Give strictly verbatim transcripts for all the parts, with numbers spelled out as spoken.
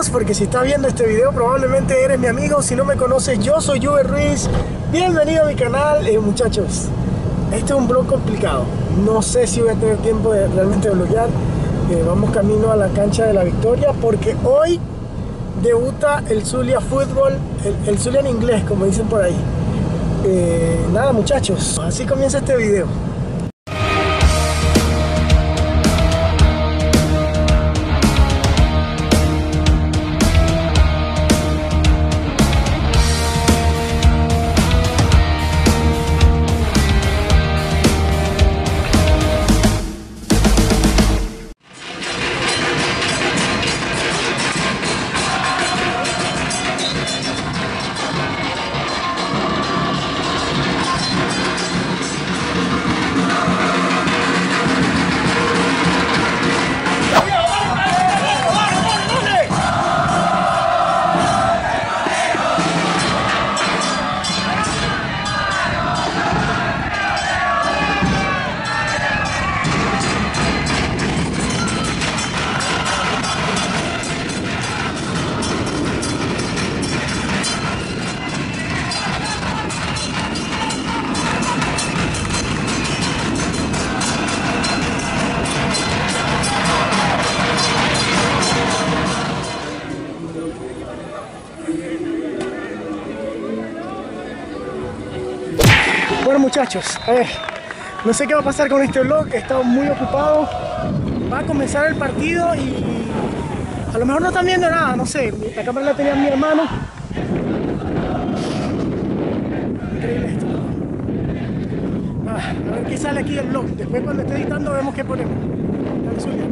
amigos, porque si estás viendo este video probablemente eres mi amigo. Si no me conoces, yo soy Juber Ruiz. Bienvenido a mi canal. Eh, muchachos, este es un vlog complicado. No sé si voy a tener tiempo de realmente vloguear. Eh, vamos camino a la cancha de la Victoria porque hoy debuta el Zulia Fútbol, el, el Zulia en inglés, como dicen por ahí. Eh, nada, muchachos, así comienza este video. Bueno, muchachos, a ver, no sé qué va a pasar con este vlog, he estado muy ocupado. Va a comenzar el partido y a lo mejor no están viendo nada, no sé, la cámara la tenía mi hermano. Increíble esto. Ah, a ver qué sale aquí del vlog, después cuando esté editando vemos qué ponemos. Dale, Zulia.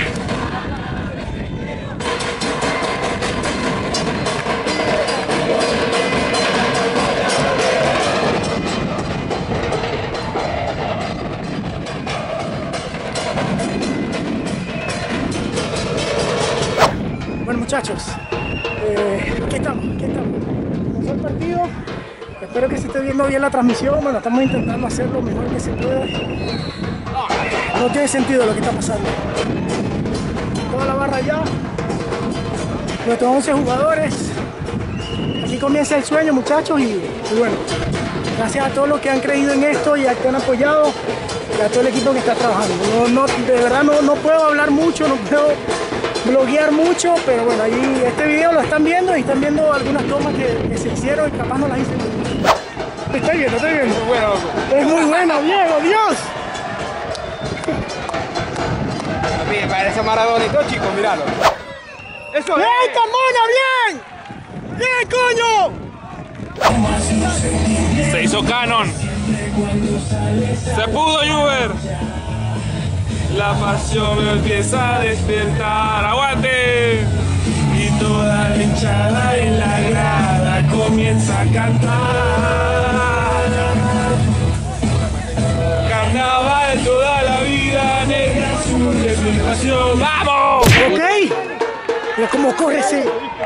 Bueno, muchachos, eh, aquí estamos, aquí estamos. Comenzó el partido. Espero que se esté viendo bien la transmisión. Bueno, estamos intentando hacer lo mejor que se puede. No tiene sentido lo que está pasando. Toda la barra ya. Nuestros once jugadores. Aquí comienza el sueño, muchachos. Y, y bueno, gracias a todos los que han creído en esto y a que han apoyado. Y a todo el equipo que está trabajando. No, no, de verdad no, no puedo hablar mucho, no puedo bloguear mucho, pero bueno, ahí este video lo están viendo y están viendo algunas tomas que, que se hicieron y capaz no las hice. Estoy viendo, estoy viendo. Muy bueno, es muy bueno, Diego, Dios. A mí me parece Maradona y todo, chicos, míralo. Eso ¡Bien, es. Carmona, bien! ¡Bien, coño! Se hizo canon. Se pudo, Juber. La pasión me empieza a despertar. ¡Aguante! Y toda la hinchada en la grada comienza a cantar. Carnaval toda la vida, negra azul de mi pasión. ¡Vamos! Ok. Mira cómo corre ese.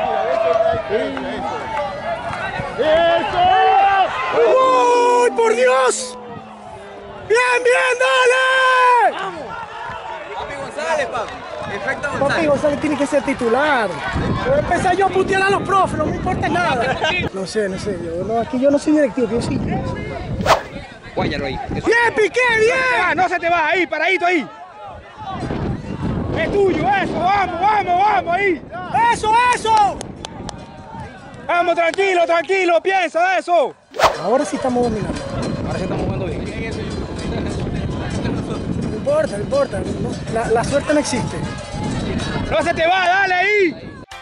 ¡Uy, por Dios! ¡Bien, bien, dale! ¡Vamos! Papi González, papi. Efecto González. Papi González tiene que ser titular. Voy a empezar yo a putear a los profes, no me importa nada. No sé, no sé, yo no, aquí yo no soy directivo, yo sí. Guáyalo ahí. Eso. ¡Bien, Piqué, bien! No se te va, ahí, paradito ahí. Es tuyo, eso, vamos, vamos, vamos, ahí. ¡Eso, eso! Vamos, tranquilo, tranquilo, piensa eso. Ahora sí estamos dominando. Ahora sí estamos jugando bien. No importa, no importa. No, la, la suerte no existe. No se te va, dale ahí.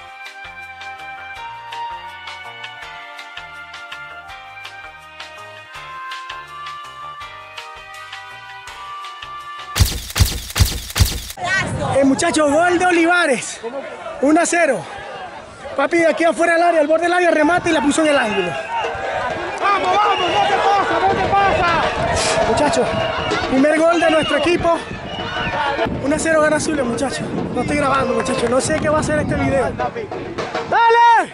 Eh, muchachos, gol de Olivares. uno a cero. Papi de aquí afuera del área, al borde del área, remate y la puso en el ángulo. Vamos, vamos, no te pasa, no te pasa. Muchachos, primer gol de nuestro equipo. uno a cero gana Zulia, muchachos. No estoy grabando, muchachos. No sé qué va a hacer este video. ¡Dale!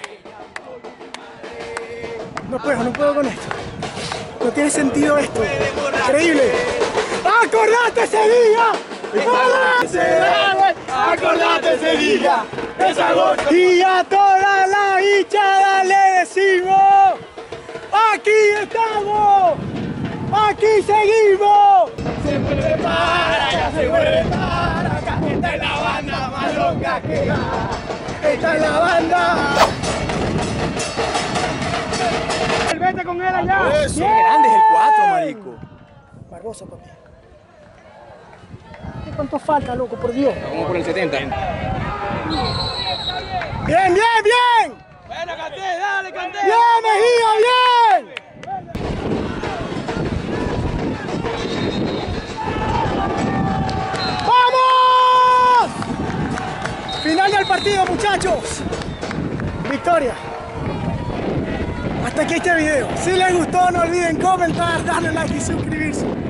No puedo, no puedo con esto. No tiene sentido esto. Increíble. ¡Acordate ese día! ¡Dale! acordate ese día, es agosto. Y a toda la hinchada le decimos, aquí estamos, aquí seguimos. Se vuelve para allá, se vuelve para acá. Esta es la banda más loca que va. Esta es la banda. Vete con él allá. Eso, qué grande es el cuatro, marico. Barbosa, papi. ¿Cuánto falta, loco? Por Dios. Vamos por el setenta. Bien, bien, bien. Bueno, Canté, dale, Canté. Bien, Mejía, bien. ¡Vamos! Final del partido, muchachos. Victoria. Hasta aquí este video. Si les gustó, no olviden comentar, darle like y suscribirse.